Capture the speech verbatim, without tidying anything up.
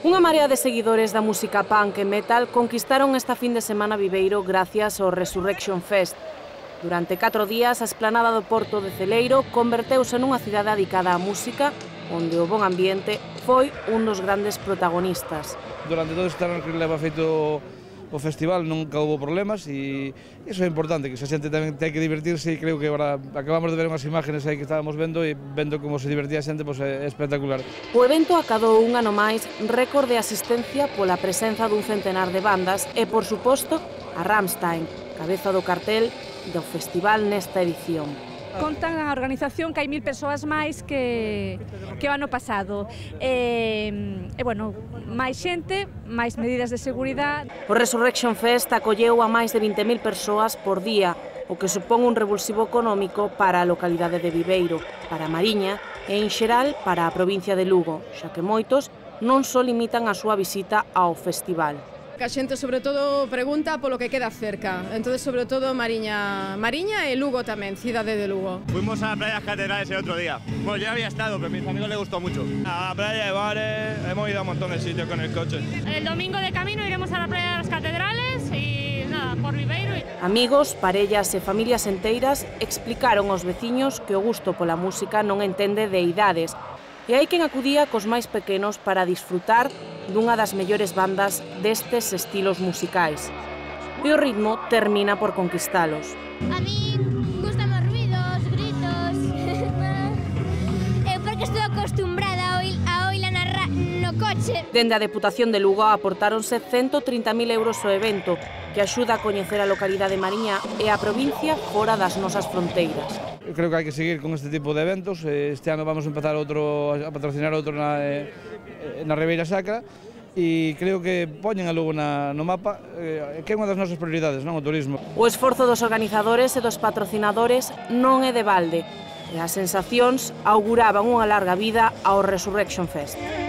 Unha marea de seguidores da música punk e metal conquistaron esta fin de semana Viveiro gracias ao Resurrection Fest. Durante catro días, a esplanada do Porto de Celeiro converteuse nunha cidade dedicada á música, onde o bon ambiente foi un dos grandes protagonistas. Durante todo este ano que leva feito o festival nunca houve problemas e iso é importante, que a xente tamén ten que divertirse e creo que agora acabamos de ver unhas imágenes aí que estábamos vendo e vendo como se divertía a xente, pois é espectacular. O evento acadou un ano máis récord de asistencia pola presenza dun centenar de bandas e, por suposto, a Rammstein, cabeza do cartel do festival nesta edición. Contan a organización que hai mil persoas máis que, que o ano pasado. E, e, bueno, máis xente, máis medidas de seguridade. O Resurrection Fest acolleu a máis de vinte mil persoas por día, o que supón un revulsivo económico para a localidade de Viveiro, para a Mariña e, en xeral, para a provincia de Lugo, xa que moitos non só limitan a súa visita ao festival. Que a xente, sobre todo, pregunta polo que queda cerca. Entonces, sobre todo, Mariña, Mariña e Lugo tamén, cidade de Lugo. Fuimos a las playas catedrales el otro día. Bueno, yo había estado, pero a mis amigos les gustó mucho. A la playa de bares, hemos ido a un montón de sitios con el coche. El domingo de camino iremos a la playa de las catedrales y nada, por Viveiro. Amigos, parellas e familias enteiras explicaron aos veciños que o gusto pola música non entende de idades, e hai quen acudía cos máis pequenos para disfrutar dunha das mellores bandas destes estilos musicais. E o ritmo termina por conquistalos. A mí gustan os ruidos, gritos. Eu porque estou acostumbrada a, oír, a oíla na ra, no coche. Dende a Deputación de Lugo aportáronse ciento trinta mil euros ao evento, que axuda a coñecer a localidade mariña e a provincia fora das nosas fronteiras. Eu creo que hai que seguir con este tipo de eventos. Este ano vamos a empezar outro, a patrocinar outro na, na Ribeira Sacra e creo que poñen a Lugo na, no mapa, que é unha das nosas prioridades, non, o turismo. O esforzo dos organizadores e dos patrocinadores non é de balde, e as sensacións auguraban unha larga vida ao Resurrection Fest.